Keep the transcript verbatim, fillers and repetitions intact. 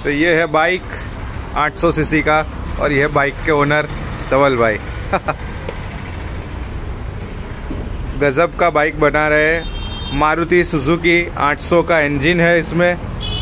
तो ये है बाइक आठ सौ सीसी का और ये है बाइक के ओनर धवल भाई। गजब का बाइक बना रहे हैं। मारुति सुजुकी आठ सौ का इंजन है इसमें।